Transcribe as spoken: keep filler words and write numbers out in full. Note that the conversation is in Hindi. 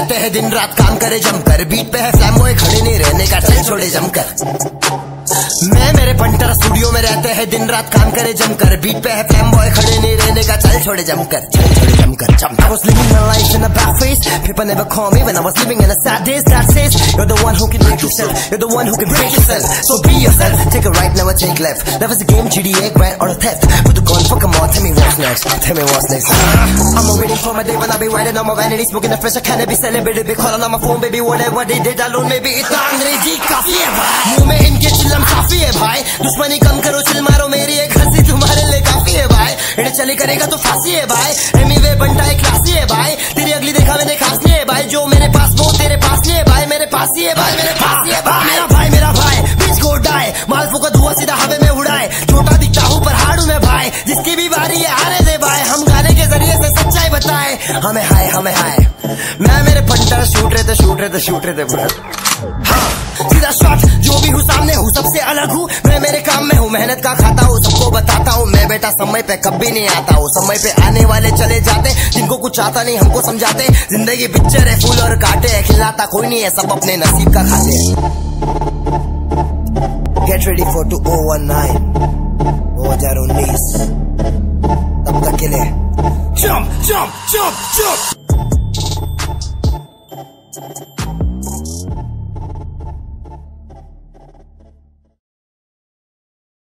रहते हैं दिन रात काम करे जमकर, बीट पे है फ्लैम बॉय खड़े नहीं रहने का, चल छोड़े जमकर। मैं मेरे पंटर स्टूडियो में रहते हैं दिन रात काम करे जमकर, बीट पे है फ्लैम बॉय खड़े नहीं रहने का, चल छोड़े जमकर, चल छोड़े जमकर जमकर। I was living my life in a bad face, people never call me when I was living in a sad days. That says you're the one who can make yourself, you're the one who can break yourself. So be yourself, take a right, never take left. That was a game, G D A, grand or a theft. Put the gun, fuck 'em all, tell me what's next, tell me what's next. I'm waiting for my day when I be riding on my vanity, smoking the fresh, I can't be celebrated, be calling on my phone, baby, whatever they did alone, maybe इतना अंग्रेजी काफी है भाई, मुंह में इनके चिल्लम काफी है भाई, दुश्मनी कम करो चिल मारो, मेरी एक हंसी तुम्हारे लिए काफी है भाई, इन्हें चली करेगा तो फांसी है भाई, एमीवे बनता है क्लासी है भाई, तेरी अगली देखा मैंने खास नहीं है भाई, जो मेरे पास वो तेरे पास नहीं है भाई, मेरे पास ही है भाई, मेरे पास ही है भाई, मेरा भाई मेरा भाई बीच को उड़ाए, मालफू का धुआं सीधा हवा में उड़ाए, छोटा दिखता हूँ पर हाड़ू में भाई, जिसकी भी बारी है आने दे भाई, हम गाने के जरिए से सच्चाई बताए, हमें हाय हमें हाय, मैं मेरे पंटर शूट रहे थे शूट रहे थे शूट रहे थे हाँ, सीधा शॉट, जो भी हूँ सामने हूँ सबसे अलग हूँ, मैं मेरे काम में हूँ, मेहनत का खाता हूँ, सबको बताता हूँ, मैं बेटा समय पे कभी नहीं आता हूँ, समय पे आने वाले चले जाते, जिनको कुछ आता नहीं हमको समझाते, जिंदगी पिक्चर है फूल और कांटे है, खिलाता कोई नहीं है, सब अपने नसीब का खाते हैं। Get ready for two O one nine दो हजार उन्नीस, तब तक के लिए जंप जंप जंप जंप।